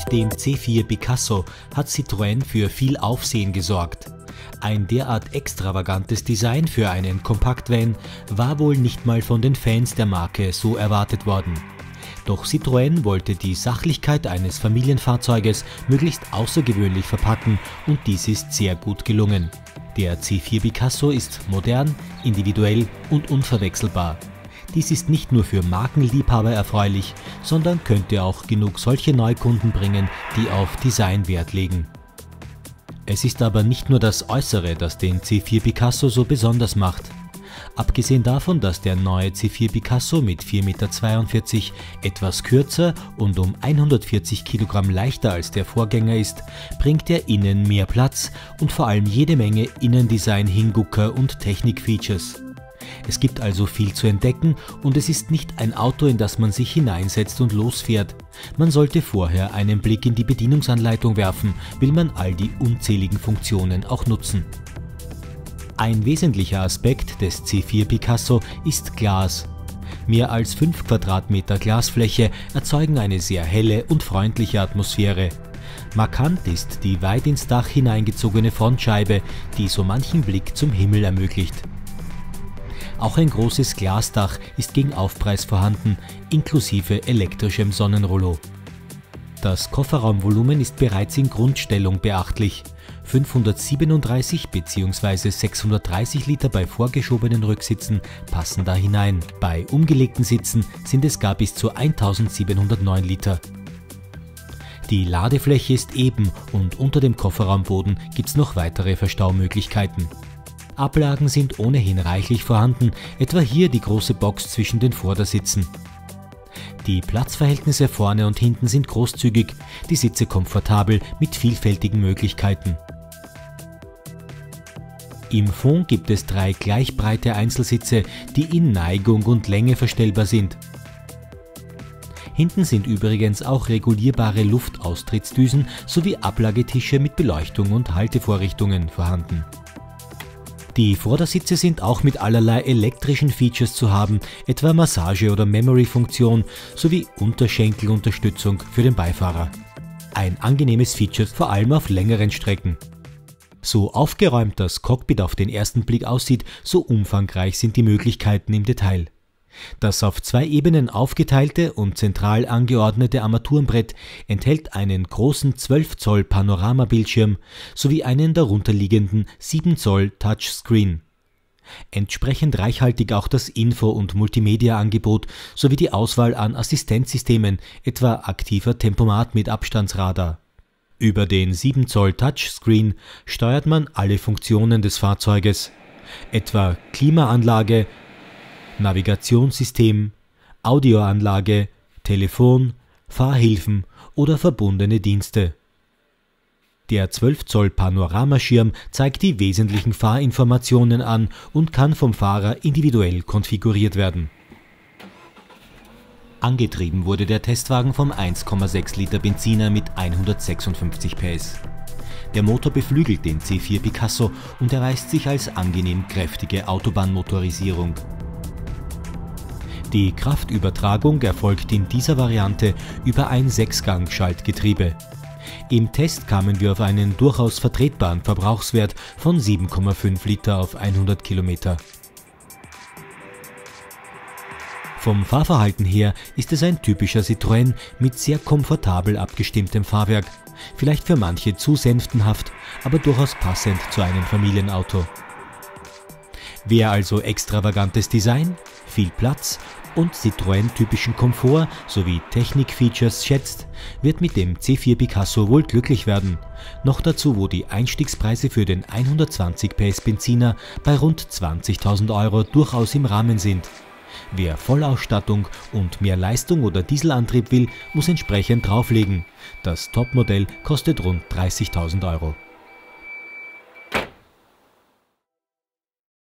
Mit dem C4 Picasso hat Citroën für viel Aufsehen gesorgt. Ein derart extravagantes Design für einen Kompaktvan war wohl nicht mal von den Fans der Marke so erwartet worden. Doch Citroën wollte die Sachlichkeit eines Familienfahrzeuges möglichst außergewöhnlich verpacken und dies ist sehr gut gelungen. Der C4 Picasso ist modern, individuell und unverwechselbar. Dies ist nicht nur für Markenliebhaber erfreulich, sondern könnte auch genug solche Neukunden bringen, die auf Design Wert legen. Es ist aber nicht nur das Äußere, das den C4 Picasso so besonders macht. Abgesehen davon, dass der neue C4 Picasso mit 4,42 m etwas kürzer und um 140 Kilogramm leichter als der Vorgänger ist, bringt er innen mehr Platz und vor allem jede Menge Innendesign-Hingucker und Technik-Features. Es gibt also viel zu entdecken und es ist nicht ein Auto, in das man sich hineinsetzt und losfährt. Man sollte vorher einen Blick in die Bedienungsanleitung werfen, will man all die unzähligen Funktionen auch nutzen. Ein wesentlicher Aspekt des C4 Picasso ist Glas. Mehr als 5 Quadratmeter Glasfläche erzeugen eine sehr helle und freundliche Atmosphäre. Markant ist die weit ins Dach hineingezogene Frontscheibe, die so manchen Blick zum Himmel ermöglicht. Auch ein großes Glasdach ist gegen Aufpreis vorhanden, inklusive elektrischem Sonnenrollo. Das Kofferraumvolumen ist bereits in Grundstellung beachtlich. 537 bzw. 630 Liter bei vorgeschobenen Rücksitzen passen da hinein. Bei umgelegten Sitzen sind es gar bis zu 1709 Liter. Die Ladefläche ist eben und unter dem Kofferraumboden gibt es noch weitere Verstaumöglichkeiten. Ablagen sind ohnehin reichlich vorhanden, etwa hier die große Box zwischen den Vordersitzen. Die Platzverhältnisse vorne und hinten sind großzügig, die Sitze komfortabel mit vielfältigen Möglichkeiten. Im Fond gibt es 3 gleich breite Einzelsitze, die in Neigung und Länge verstellbar sind. Hinten sind übrigens auch regulierbare Luftaustrittdüsen sowie Ablagetische mit Beleuchtung und Haltevorrichtungen vorhanden. Die Vordersitze sind auch mit allerlei elektrischen Features zu haben, etwa Massage- oder Memory-Funktion sowie Unterschenkelunterstützung für den Beifahrer. Ein angenehmes Feature, vor allem auf längeren Strecken. So aufgeräumt das Cockpit auf den ersten Blick aussieht, so umfangreich sind die Möglichkeiten im Detail. Das auf 2 Ebenen aufgeteilte und zentral angeordnete Armaturenbrett enthält einen großen 12 Zoll Panoramabildschirm sowie einen darunterliegenden 7 Zoll Touchscreen. Entsprechend reichhaltig auch das Info- und Multimedia-Angebot sowie die Auswahl an Assistenzsystemen, etwa aktiver Tempomat mit Abstandsradar. Über den 7 Zoll Touchscreen steuert man alle Funktionen des Fahrzeuges, etwa Klimaanlage, Navigationssystem, Audioanlage, Telefon, Fahrhilfen oder verbundene Dienste. Der 12 Zoll Panoramaschirm zeigt die wesentlichen Fahrinformationen an und kann vom Fahrer individuell konfiguriert werden. Angetrieben wurde der Testwagen vom 1,6 Liter Benziner mit 156 PS. Der Motor beflügelt den C4 Picasso und erweist sich als angenehm kräftige Autobahnmotorisierung. Die Kraftübertragung erfolgt in dieser Variante über ein 6-Gang-Schaltgetriebe. Im Test kamen wir auf einen durchaus vertretbaren Verbrauchswert von 7,5 Liter auf 100 Kilometer. Vom Fahrverhalten her ist es ein typischer Citroën mit sehr komfortabel abgestimmtem Fahrwerk, vielleicht für manche zu sänftenhaft, aber durchaus passend zu einem Familienauto. Wer also extravagantes Design, viel Platz und Citroën-typischen Komfort sowie Technik-Features schätzt, wird mit dem C4 Picasso wohl glücklich werden. Noch dazu, wo die Einstiegspreise für den 120 PS Benziner bei rund 20.000 € durchaus im Rahmen sind. Wer Vollausstattung und mehr Leistung oder Dieselantrieb will, muss entsprechend drauflegen. Das Topmodell kostet rund 30.000 €.